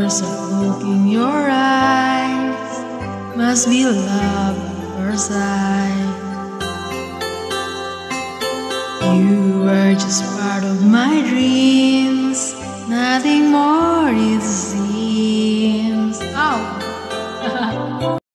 There's a look in your eyes, must be love at first sight. You were just part of my dream.